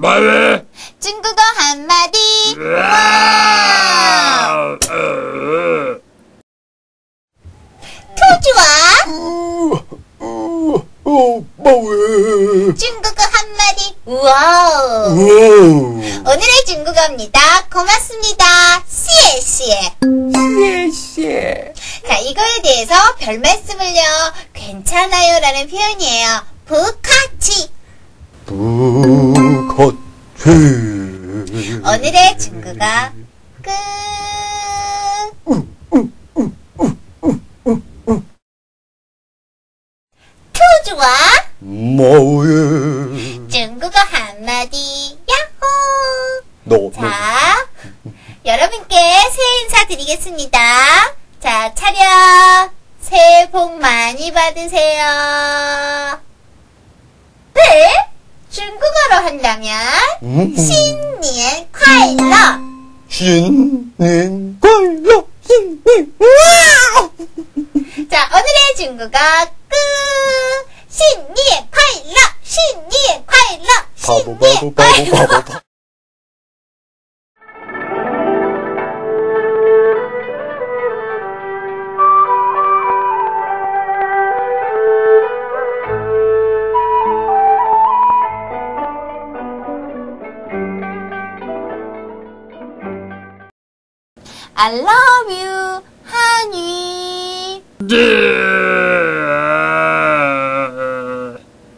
뭐래? 중국어 한마디. 으아! 표주와 뭐래? 중국어 한마디. 와우. 오늘의 중국어입니다. 고맙습니다. 씨에씨에. 谢谢. 자, 이거에 대해서 별 말씀을요. 괜찮아요 라는 표현이에요. 부카치. 부커치. 오늘의 중국어 끝. 표주와 뭐예? 중국어 한마디. 야호. 너. 자, 여러분께 새해 인사 드리겠습니다. 자, 차렷. 새해 복 많이 받으세요. 네? 중국어로 한다면 신년 快乐. 신년 快乐, 신년. 자, 오늘의 중국어 끝. 신년 快乐, 신년 快乐, 신년 快乐. I love you, 한유.